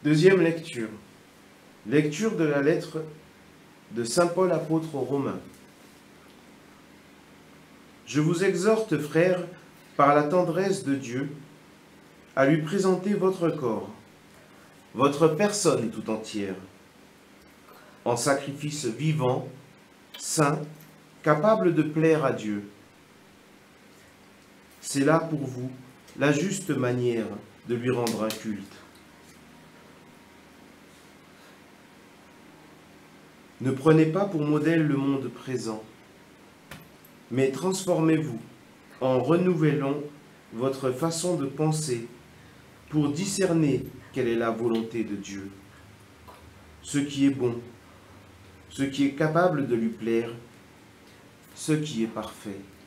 Deuxième lecture. Lecture de la lettre de saint Paul apôtre aux Romains. Je vous exhorte, frères, par la tendresse de Dieu, à lui présenter votre corps, votre personne tout entière, en sacrifice vivant, saint, capable de plaire à Dieu. C'est là pour vous la juste manière de lui rendre un culte. Ne prenez pas pour modèle le monde présent, mais transformez-vous en renouvelant votre façon de penser pour discerner quelle est la volonté de Dieu, ce qui est bon, ce qui est capable de lui plaire, ce qui est parfait.